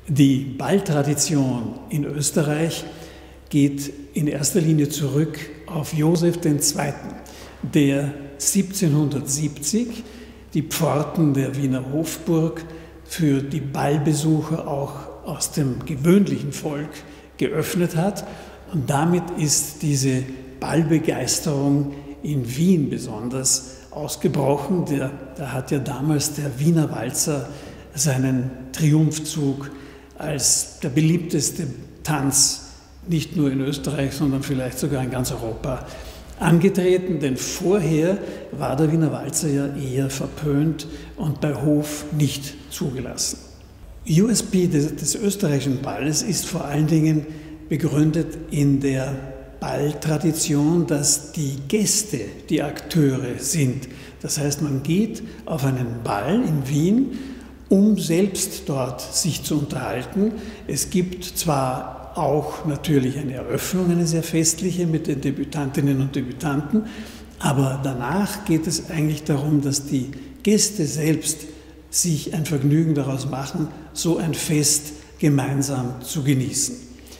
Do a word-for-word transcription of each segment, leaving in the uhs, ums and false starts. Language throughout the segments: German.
Die Balltradition in Österreich geht in erster Linie zurück auf Josef der Zweite., der siebzehnhundertsiebzig die Pforten der Wiener Hofburg für die Ballbesucher auch aus dem gewöhnlichen Volk geöffnet hat. Und damit ist diese Ballbegeisterung in Wien besonders ausgebrochen. Der, da hat ja damals der Wiener Walzer seinen Triumphzug als der beliebteste Tanz, nicht nur in Österreich, sondern vielleicht sogar in ganz Europa, angetreten. Denn vorher war der Wiener Walzer ja eher verpönt und bei Hof nicht zugelassen. U S P des, des österreichischen Balles ist vor allen Dingen begründet in der Balltradition, dass die Gäste die Akteure sind. Das heißt, man geht auf einen Ball in Wien, um selbst dort sich zu unterhalten. Es gibt zwar auch natürlich eine Eröffnung, eine sehr festliche mit den Debütantinnen und Debütanten, aber danach geht es eigentlich darum, dass die Gäste selbst sich ein Vergnügen daraus machen, so ein Fest gemeinsam zu genießen.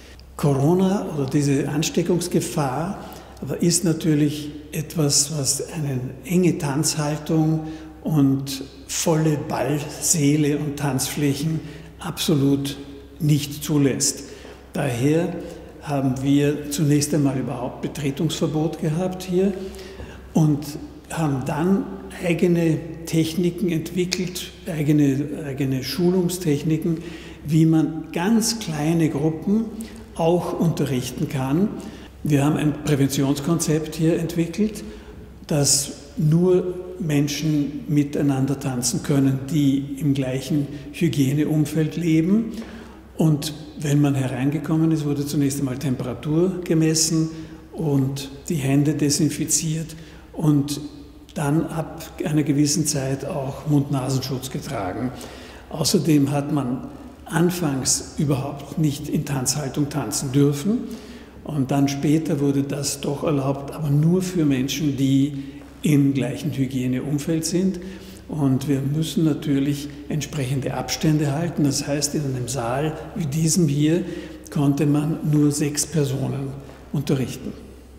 Corona oder diese Ansteckungsgefahr aber ist natürlich etwas, was eine enge Tanzhaltung und volle Ballsäle und Tanzflächen absolut nicht zulässt. Daher haben wir zunächst einmal überhaupt Betretungsverbot gehabt hier und haben dann eigene Techniken entwickelt, eigene, eigene Schulungstechniken, wie man ganz kleine Gruppen auch unterrichten kann. Wir haben ein Präventionskonzept hier entwickelt, das nur Menschen miteinander tanzen können, die im gleichen Hygieneumfeld leben. Und wenn man hereingekommen ist, wurde zunächst einmal Temperatur gemessen und die Hände desinfiziert und dann ab einer gewissen Zeit auch Mund-Nasenschutz getragen. Außerdem hat man anfangs überhaupt nicht in Tanzhaltung tanzen dürfen und dann später wurde das doch erlaubt, aber nur für Menschen, die im gleichen Hygieneumfeld sind. Und wir müssen natürlich entsprechende Abstände halten. Das heißt, in einem Saal wie diesem hier konnte man nur sechs Personen unterrichten.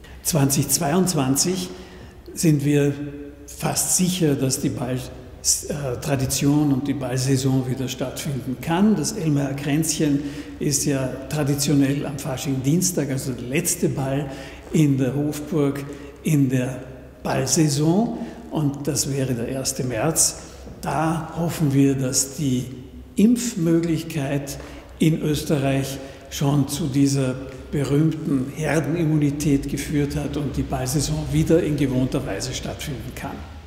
zweitausendzweiundzwanzig sind wir fast sicher, dass die Balltradition und die Ballsaison wieder stattfinden kann. Das Elmayer Kränzchen ist ja traditionell am Faschingdienstag, also der letzte Ball in der Hofburg in der Ballsaison. Und das wäre der erste März. Da hoffen wir, dass die Impfmöglichkeit in Österreich schon zu dieser berühmten Herdenimmunität geführt hat und die Ballsaison wieder in gewohnter Weise stattfinden kann.